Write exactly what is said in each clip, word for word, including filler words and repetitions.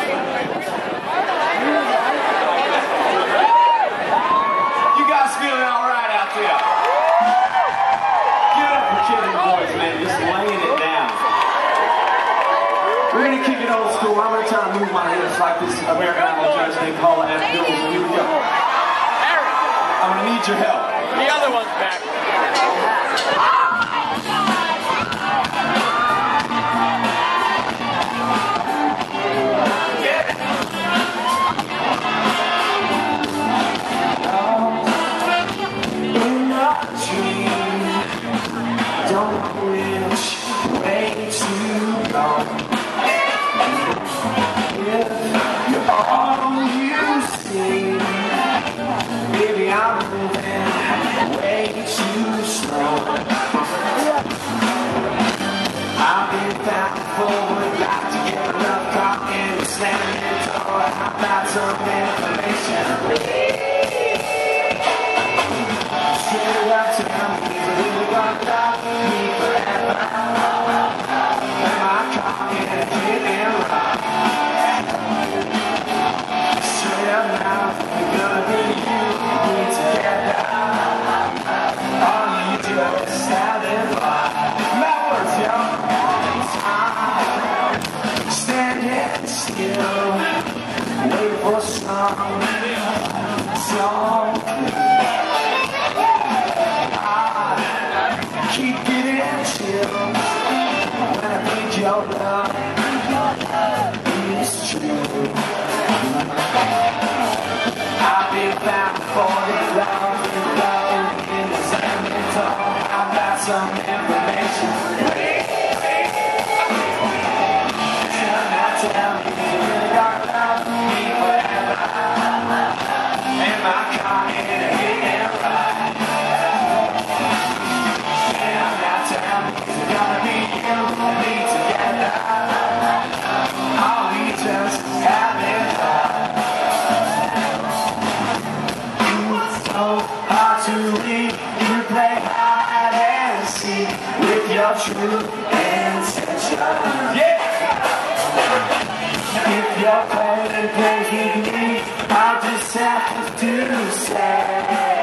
You guys feeling all right out there? Give it up for Kid and Boys, man. Just laying it down. We're going to kick it old school. I'm going to try to move my hips like this American Idol judge named Paula F. Bills. Here we go. I'm going to need your help. The other one's back. Some information. Straight up to me, really gonna love me forever. And my car can't hit and ride. Straight up now, we're gonna be you and me together. All you do is stand and lie. That works, yo. Standing still. Wait for some song. I keep getting chills when I think your love is true. I've been bound for the love and love in the sand and tall. I've got some information. Tell me you really got love me forever. And my car ain't a hit and ride. And now tell me it's gonna be you and me together. Are we just having fun? It's so hard to read. You play hide and seek with your true intention. Yeah! If you're playing games with me, I'll just have to say.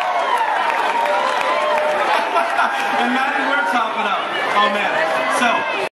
And Maddie Wertz hopping up. Oh man. So